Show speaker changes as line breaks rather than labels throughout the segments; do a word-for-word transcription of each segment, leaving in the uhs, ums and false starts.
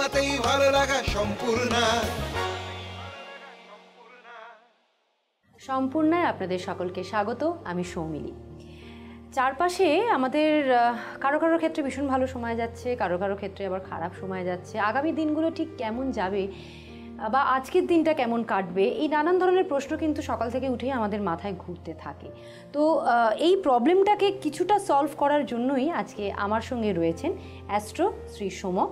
তোমাতেই ভালো লাগা সম্পূর্ণা।
সম্পূর্ণায় আপনাদের সকলকে স্বাগত। আমি সৌমিলি। চারপাশে আমাদের কারো কারো ক্ষেত্রে ভীষণ ভালো সময় যাচ্ছে, কারো কারো ক্ষেত্রে আবার খারাপ সময় যাচ্ছে। আগামী দিনগুলো ঠিক কেমন যাবে বা আজকের দিনটা কেমন কাটবে, এই নানান ধরনের প্রশ্ন কিন্তু সকাল থেকে উঠেই আমাদের মাথায় ঘুরতে থাকে। তো এই প্রবলেমটাকে কিছুটা সলভ করার জন্যই আজকে আমার সঙ্গে রয়েছেন অ্যাস্ট্রো শ্রী সোমক।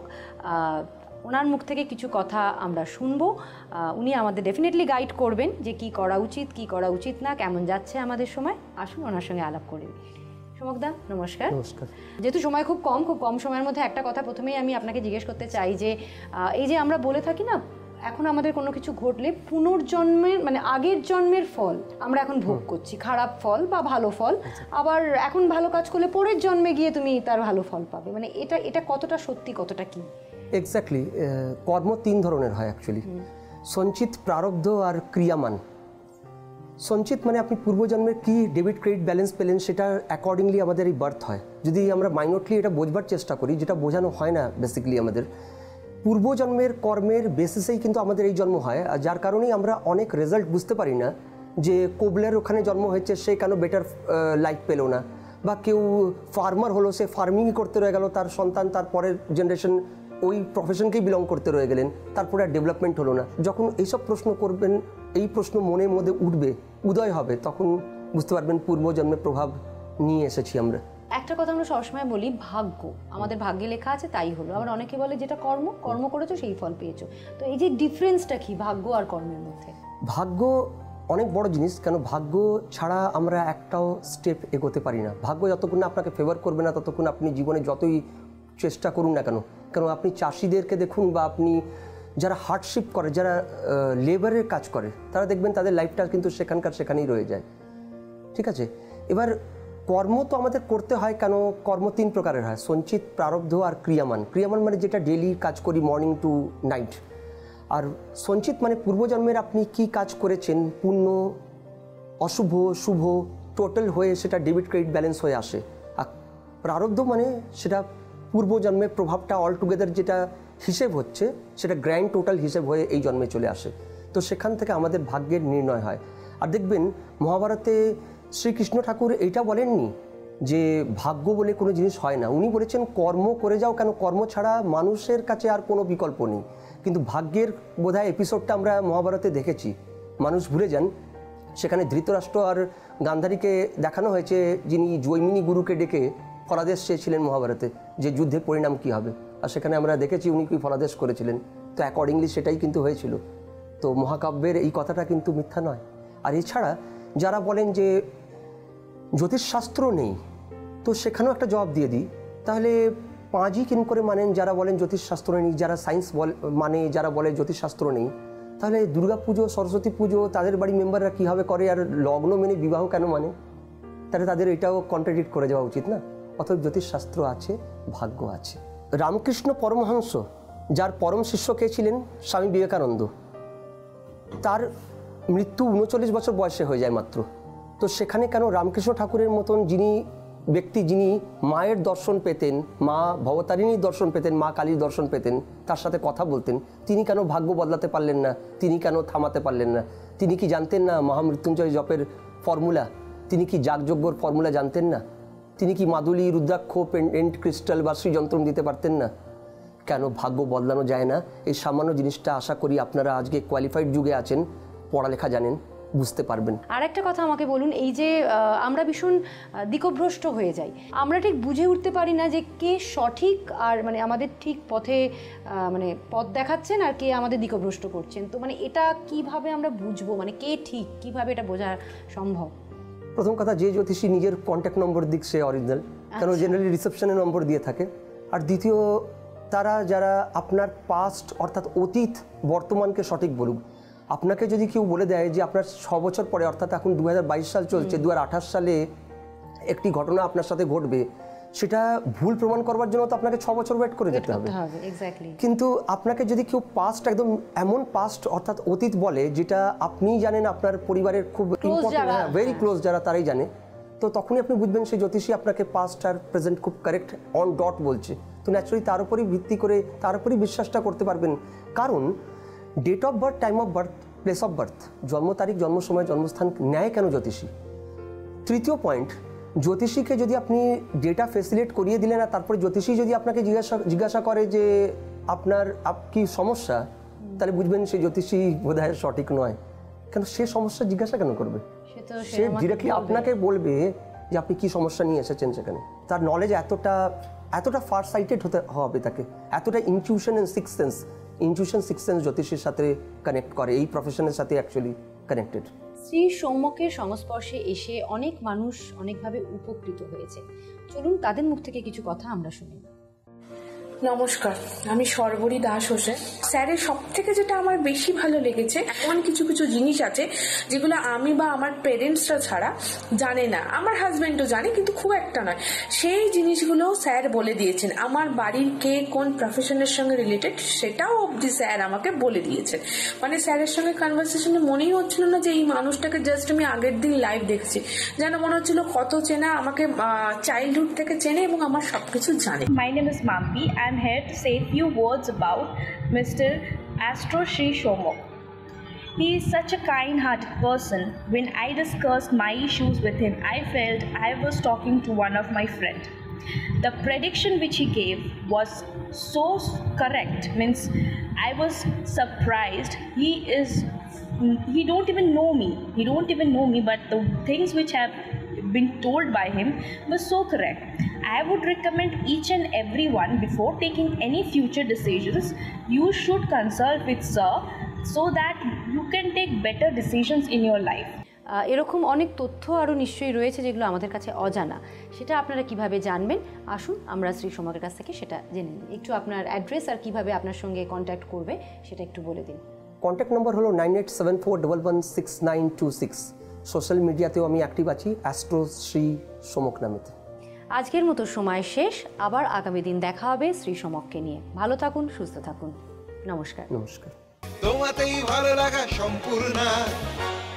ওনার মুখ থেকে কিছু কথা আমরা শুনবো। উনি আমাদের ডেফিনেটলি গাইড করবেন যে কি করা উচিত, কি করা উচিত না, কেমন যাচ্ছে আমাদের সময়। আসুন ওনার সঙ্গে আলাপ করি। সোমকদা নমস্কার।
নমস্কার।
যেহেতু সময় খুব কম, খুব কম সময়ের মধ্যে একটা কথা প্রথমেই আমি আপনাকে জিজ্ঞেস করতে চাই যে এই যে আমরা বলে থাকি না, এখন আমাদের কোনো কিছু ঘটলে পুনর্জন্মের মানে আগের জন্মের ফল আমরা এখন ভোগ করছি, খারাপ ফল বা ভালো ফল। আবার এখন ভালো কাজ করলে পরের জন্মে গিয়ে তুমি তার ভালো ফল পাবে, মানে এটা এটা কতটা সত্যি, কতটা কি?
এক্স্যাক্টলি। কর্ম তিন ধরনের হয় অ্যাকচুয়ালি, সঞ্চিত, প্রারব্ধ আর ক্রিয়ামান। সঞ্চিত মানে আপনি পূর্বজন্মের কি ডেবিট ক্রেডিট ব্যালেন্স পেলেন, সেটা অ্যাকর্ডিংলি আমাদের এই বার্থ হয়। যদি আমরা মাইনরলি এটা বোঝবার চেষ্টা করি, যেটা বোঝানো হয় না বেসিক্যালি, আমাদের পূর্বজন্মের কর্মের বেসিসেই কিন্তু আমাদের এই জন্ম হয়। আর যার কারণেই আমরা অনেক রেজাল্ট বুঝতে পারি না যে কোবলের ওখানে জন্ম হয়েছে, সে কেন বেটার লাইফ পেল না, বা কেউ ফার্মার হলো, সে ফার্মিংই করতে রয়ে গেল, তার সন্তান তার পরের জেনারেশন ওই প্রফেশনকেই বিলং করতে রয়ে গেলেন, তারপরে আর ডেভেলপমেন্ট হলো না। যখন এইসব প্রশ্ন করবেন, এই প্রশ্ন মনের মধ্যে উঠবে, উদয় হবে, তখন বুঝতে পারবেন পূর্বজন্মের প্রভাব নিয়ে এসেছি আমরা।
একটা কথা আমরা সবসময় বলি, ভাগ্য আমাদের ভাগ্যে লেখা আছে তাই হলো। আবার অনেকে বলে যেটা কর্ম, কর্ম করেছো সেই ফল পেয়েছো। তো এই যে ডিফারেন্সটা কি ভাগ্য আর কর্মের মধ্যে?
ভাগ্য অনেক বড় জিনিস। কেন ভাগ্য ছাড়া আমরা একটাও স্টেপ এগোতে পারি না। ভাগ্য যতক্ষণ না আপনাকে ফেভার করবে না, ততক্ষণ আপনি জীবনে যতই চেষ্টা করুন না কেন, কেন আপনি চাষিদেরকে দেখুন বা আপনি যারা হার্ডশিপ করে, যারা লেবারের কাজ করে, তারা দেখবেন তাদের লাইফটা কিন্তু সেখানকার সেখানেই রয়ে যায়। ঠিক আছে, এবার কর্ম তো আমাদের করতে হয়। কেন কর্ম তিন প্রকারের হয়, সঞ্চিত, প্রারব্ধ আর ক্রিয়ামান। ক্রিয়ামান মানে যেটা ডেইলি কাজ করি, মর্নিং টু নাইট। আর সঞ্চিত মানে পূর্বজন্মের আপনি কি কাজ করেছেন, পুণ্য, অশুভ, শুভ, টোটাল হয়ে সেটা ডেবিট ক্রেডিট ব্যালেন্স হয়ে আসে। আর প্রারব্ধ মানে সেটা পূর্বজন্মের প্রভাবটা অল টুগেদার যেটা হিসেব হচ্ছে, সেটা গ্র্যান্ড টোটাল হিসেব হয়ে এই জন্মে চলে আসে। তো সেখান থেকে আমাদের ভাগ্যের নির্ণয় হয়। আর দেখবেন মহাভারতে শ্রীকৃষ্ণ ঠাকুর এইটা বলেননি যে ভাগ্য বলে কোনো জিনিস হয় না। উনি বলেছেন কর্ম করে যাও, কেন কর্ম ছাড়া মানুষের কাছে আর কোনো বিকল্প নেই। কিন্তু ভাগ্যের বোধহয় এপিসোডটা আমরা মহাভারতে দেখেছি, মানুষ ভুলে যান। সেখানে ধৃতরাষ্ট্র আর গান্ধারীকে দেখানো হয়েছে, যিনি জৈমিনী গুরুকে ডেকে ফলাদেশ চেয়েছিলেন মহাভারতে, যে যুদ্ধের পরিণাম কী হবে। আর সেখানে আমরা দেখেছি উনি কি ফলাদেশ করেছিলেন। তো অ্যাকর্ডিংলি সেটাই কিন্তু হয়েছিল। তো মহাকাব্যের এই কথাটা কিন্তু মিথ্যা নয়। আর এছাড়া যারা বলেন যে জ্যোতিষশাস্ত্র নেই, তো সেখানেও একটা জবাব দিয়ে দিই, তাহলে পাঁচই কিন করে মানেন যারা বলেন জ্যোতিষশাস্ত্র নেই, যারা সায়েন্স বল মানে যারা বলে জ্যোতিষশাস্ত্র নেই, তাহলে দুর্গা পুজো, সরস্বতী পুজো তাদের বাড়ির মেম্বাররা কীভাবে করে, আর লগ্ন মেনে বিবাহ কেন মানে? তাহলে তাদের এটাও কন্ট্রাডিক্ট করে যাওয়া উচিত না। অতএব জ্যোতিষশাস্ত্র আছে, ভাগ্য আছে। রামকৃষ্ণ পরমহংস, যার পরম শিষ্য কে ছিলেন, স্বামী বিবেকানন্দ, তার মৃত্যু উনচল্লিশ বছর বয়সে হয়ে যায় মাত্র। তো সেখানে কেন রামকৃষ্ণ ঠাকুরের মতন যিনি ব্যক্তি, যিনি মায়ের দর্শন পেতেন, মা ভবতারিণীর দর্শন পেতেন, মা কালীর দর্শন পেতেন, তার সাথে কথা বলতেন, তিনি কেন ভাগ্য বদলাতে পারলেন না? তিনি কেন থামাতে পারলেন না? তিনি কি জানতেন না মহামৃত্যুঞ্জয় জপের ফর্মুলা? তিনি কি যাগযজ্ঞর ফর্মুলা জানতেন না? তিনি কি মাদুলি, রুদ্রাক্ষ, পেন্ডেন্ট, ক্রিস্টাল বা শ্রীযন্ত্রম দিতে পারতেন না? কেন ভাগ্য বদলানো যায় না? এই সামান্য জিনিসটা আশা করি আপনারা আজকে কোয়ালিফাইড যুগে আছেন, পড়ালেখা জানেন, বুঝতে পারবেন।
আর একটা কথা আমাকে বলুন, এই যে আমরা ভীষণ দিকভ্রষ্ট হয়ে যাই, আমরা ঠিক বুঝে উঠতে পারি না যে কে সঠিক আর মানে আমাদের ঠিক পথে মানে পথ দেখাচ্ছেন আর কে আমাদের দিকভ্রষ্ট করছেন। তো মানে এটা কিভাবে আমরা বুঝবো, মানে কে ঠিক, কিভাবে এটা বোঝা সম্ভব?
প্রথম কথা, যে জ্যোতিষী নিজের কন্ট্যাক্ট নম্বর দিক সে অরিজিনাল, কারণ জেনারেলি রিসেপশনের নম্বর দিয়ে থাকে। আর দ্বিতীয়, তারা যারা আপনার পাস্ট অর্থাৎ অতীত বর্তমানকে সঠিক বলুক। আপনাকে যদি কেউ বলে দেয় যে আপনার ছ বছর পরে, অর্থাৎ এখন দু হাজার বাইশ সাল চলছে, দু হাজার আঠাশ সালে একটি ঘটনা আপনার সাথে ঘটবে, সেটা ভুল প্রমাণ করবার জন্য তো আপনাকে ছ বছর ওয়েট করে যেতে হবে। কিন্তু আপনাকে যদি কেউ পাস্ট, একদম এমন পাস্ট অর্থাৎ অতীত বলে যেটা আপনি জানেন, আপনার পরিবারের খুব ইম্পর্টেন্ট, ভেরি ক্লোজ যারা, তারাই জানে, তো তখনই আপনি বুঝবেন সেই জ্যোতিষী আপনাকে পাস্ট আর প্রেজেন্ট খুব কারেক্ট অন ডট বলছে। তো ন্যাচারালি তার উপরই ভিত্তি করে তার উপরই বিশ্বাসটা করতে পারবেন। কারণ date of birth, time of birth, place of birth, জন্ম তারিখ, জন্ম সময়, জন্মস্থান নেয় কেন জ্যোতিষী? তৃতীয় পয়েন্ট, জ্যোতিষীকে যদি আপনি ডেটা ফেসিলিটেট করিয়ে দিলেন আর তারপরে জ্যোতিষী যদি আপনাকে জিজ্ঞাসা জিজ্ঞাসা করে যে আপনার কি সমস্যা, তাহলে বুঝবেন সেই জ্যোতিষী বোধহয় সঠিক নয়। কেন সে সমস্যা জিজ্ঞাসা কেন করবে? সে ডিরেক্টলি আপনাকে বলবে যে আপনি কি সমস্যা নিয়ে এসেছেন সেখানে। তার নলেজ এতটা এতটা ফার সাইটেড হতে হবে, তাকে এতটা intuition and six sense intuition six sense জ্যোতিষীর সাথে কানেক্ট করে, এই প্রফেশনের সাথে অ্যাকচুয়ালি কানেক্টেড।
শ্রী সৌম্যকের সংস্পর্শে এসে অনেক মানুষ অনেকভাবে উপকৃত হয়েছে। চলুন তাদের মুখ থেকে কিছু কথা আমরা শুনি।
নমস্কার, আমি সর্বরী দাস হোসেন। স্যারের সব থেকে যেটা আমার বেশি ভালো লেগেছে, এমন কিছু কিছু জিনিস আছে যেগুলো আমি বা আমার পেরেন্টসরা ছাড়া জানে না, আমার হাজবেন্ডও জানে কিন্তু খুব একটা নয়, সেই জিনিসগুলো স্যার বলে দিয়েছেন। আমার বাড়ির কে কোন প্রফেশনের সঙ্গে রিলেটেড সেটাও অবধি স্যার আমাকে বলে দিয়েছেন। মানে স্যারের সঙ্গে কনভারসেশনে মনেই হচ্ছিল না যে এই মানুষটাকে জাস্ট আমি আগের দিন লাইভ দেখছি, যেন মনে হচ্ছিল কত চেনা, আমাকে চাইল্ডহুড থেকে চেনে এবং আমার সবকিছু জানে।
My name is Mampi. I'm here to say a few words about Mister Astro Sri Somok. He is such a kind-hearted person. When I discussed my issues with him, I felt I was talking to one of my friends. The prediction which he gave was so correct. Means I was surprised. He is. He don't even know me. He don't even know me. But the things which have been told by him was so correct. I would recommend each and everyone before taking any future decisions, you should consult with sir so that you can take better decisions in your life.
এরকম অনেক তথ্য আরও নিশ্চয়ই রয়েছে যেগুলো আমাদের কাছে অজানা। সেটা আপনারা কিভাবে জানবেন? আসুন আমরা শ্রী সৌম্যকের কাছ থেকে সেটা জেনে নিই। একটু আপনার অ্যাড্রেস আর কিভাবে আপনার সঙ্গে কন্ট্যাক্ট করবে সেটা একটু বলে দিন।
কন্ট্যাক্ট নম্বর হলো nine eight seven four one one six nine two six. Social মিডিয়াতেও আমি অ্যাক্টিভ আছি অ্যাস্ট্রো শ্রী সোমক নামেতে।
আজকের মতো সময় শেষ, আবার আগামী দিন দেখা হবে শ্রী সমককে নিয়ে। ভালো থাকুন, সুস্থ থাকুন, নমস্কার।
নমস্কার।
তোমাতেই ভালো লাগা সম্পূর্ণ।